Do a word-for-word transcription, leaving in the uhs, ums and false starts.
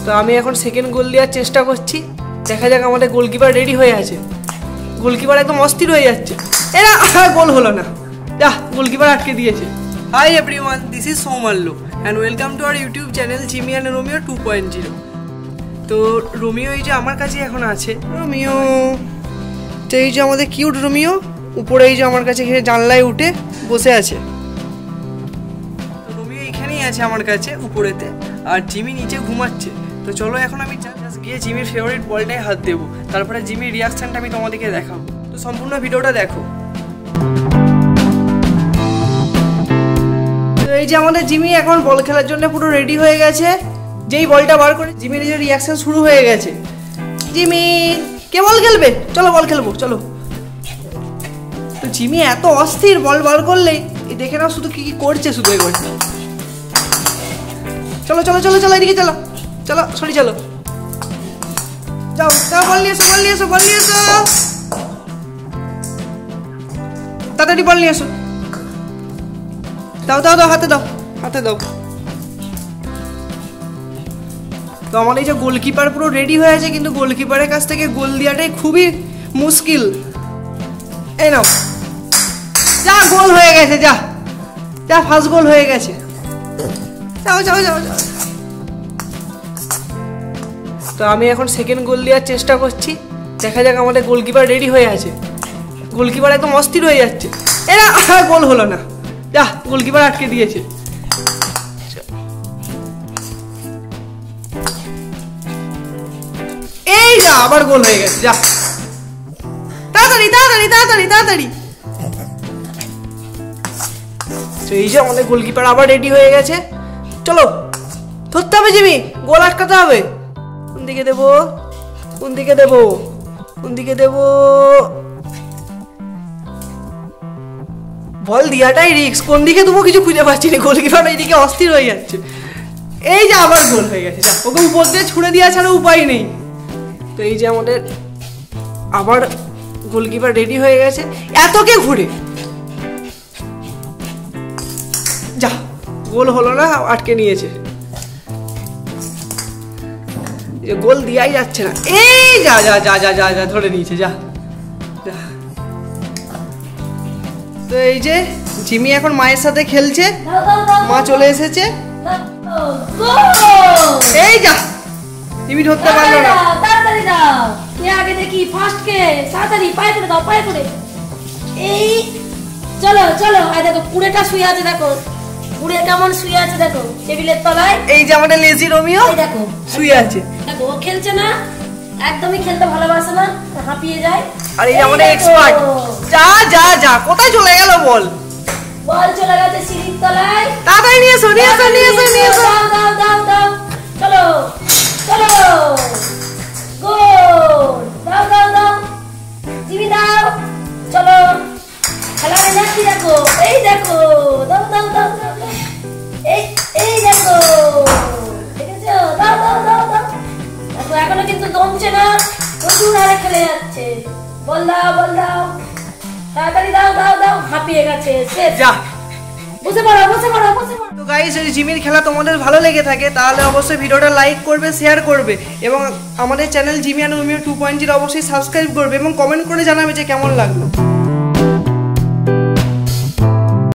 তো আমি এখন সেকেন্ড গোল দেওয়ার চেষ্টা করছি, দেখা যাক। আমাদের গোলকিপার রেডি হয়ে আছে, গোলকিপার একদম অস্থির হয়ে যাচ্ছে। এরা গোল হলো না, যা গোলকিপার আটকে দিয়েছে। Hi everyone, this is Soumalya and welcome to our YouTube channel Jimmy and Romeo two point zero. তো রোমিও এই যে আমার কাছে এখন আছে, রোমিও তো এই যে আমাদের কিউট রোমিও উপরে এই যে আমার কাছে জানলায় উঠে বসে আছে। রোমিও এখানেই আছে আমার কাছে উপরেতে, আর জিমি নিচে ঘুমাচ্ছে। তো চলো এখন আমি জাস্ট গিয়ে জিমির ফেভারিট বলটাই হাত দেবো, তারপরে জিমির রিয়াকশানটা আমি তোমাদেরকে দেখাবো। তো সম্পূর্ণ ভিডিওটা দেখো। তো এই যে আমাদের জিমি এখন বল খেলার জন্য পুরো রেডি হয়ে গেছে। যেই বলটা বার করে জিমির এই যে রিয়াকশান শুরু হয়ে গেছে। জিমি কে বল খেলবে? চলো বল খেলবো চলো। তো জিমি এত অস্থির, বল বার করলেই দেখে নাও শুধু কি কি করছে শুধু এবার। চলো চলো চলো চলো এদিকে চলো চলো সরি চলো যাও যাও বল নিয়ে এসো বল নিয়ে এসো বল নিয়ে এসো তাড়াতাড়ি বল নিয়ে এসো। দাও দাও দাও হাতে দাও হাতে দাও। তো আমার এই যে গোলকিপার পুরো রেডি হয়ে আছে, কিন্তু গোলকিপারের কাছ থেকে গোল দেওয়াটাই খুবই মুশকিল। এই নাও, যা গোল হয়ে গেছে, যা যা ফার্স্ট গোল হয়ে গেছে। যাও যাও যাও যাও। তো আমি এখন সেকেন্ড গোল দেওয়ার চেষ্টা করছি, দেখা যাক। আমাদের গোলকিপার রেডি হয়ে আছে, গোলকিপার একদম অস্থির হয়ে যাচ্ছে। এরা গোল হলো না, যা গোলকিপার আটকে দিয়েছে। এই যা আবার গোল হয়ে গেছে, যা তাড়াতাড়ি তাড়াতাড়ি তাড়াতাড়ি তাড়াতাড়ি। তো এই যে আমাদের গোলকিপার আবার রেডি হয়ে গেছে। চলো ধরতে হবে জিমি, গোল আটকাতে হবে। কোন দিকে দেবো কোন দিকে দেবো কোন দিকে দেবো? বল দিয়াটাই রিস্ক, কোন দিকে দেবো কিছু খুঁজে পাচ্ছি না। গোলকিপার এইদিকে অস্থির হয়ে যাচ্ছে। এই যে আবার গোল হয়ে গেছে, যা ওকে উপর দিয়ে ছুড়ে দেওয়া ছাড়া উপায় নেই। তো এই যে আমাদের আবার গোলকিপার রেডি হয়ে গেছে। এত কে ঘুরে, যা গোল হলো না, আটকে নিয়েছে। গোল দিয়াই যাচ্ছে না। এই যা যা যা যা যা যা ধরে নিয়েছে, যা। তো এই যে জিমি এখন মায়ের সাথে খেলছে, মা চলে এসেছে। এই যা জিমি ধরতে পারলো না। তাড়াতাড়ি দাও, কে আগে দেখি ফার্স্ট কে, তাড়াতাড়ি পায়ে করে দাও পায়ে করে। এই চলো চলো, আই দেখো পুরেটা শুয়ে আছে, দেখো পুরে কেমন শুয়ে আছে দেখো টেবিলের তলায়। এই যে আমাদের লেজি রোমিও এই দেখো শুয়ে আছে, দেখো ও খেলছে না, একদমই খেলতে ভালোবাসে না, হাঁপিয়ে যায়। আর এই আমাদের এক্সপার্ট, যা যা যা কোথায় চলে গেল বল? বল চলে গেছে সিঁড়ির তলায়। তাড়াতাড়ি নিয়ে এসো নিয়ে এসো নিয়ে এসো নিয়ে এসো। দাও দাও দাও দাও, চলো চলো গোল, দাও দাও দাও জিমি দাও, চলো খেলা হয়ে যাচ্ছি। দেখো এই দেখো, দাও দাও দাও দাও, এই এই দেখো দেখেছো, দাও দাও দাও দাও। দেখো এখনো কিন্তু দমছে না, প্রচুর হারে খেলে যাচ্ছে। বল দাও বল দাও, তাড়াতাড়ি দাও দাও দাও, হাঁপিয়ে গেছে। যা বসে পড়ো বসে পড়ো বসে পড়ো। তো গাইস, এই জিমির খেলা তোমাদের ভালো লেগে থাকে তাহলে অবশ্যই ভিডিওটা লাইক করবে, শেয়ার করবে, এবং আমাদের channel Jimmy and Romeo two point zero অবশ্যই সাবস্ক্রাইব করবে, এবং কমেন্ট করে জানাবে যে কেমন লাগলো।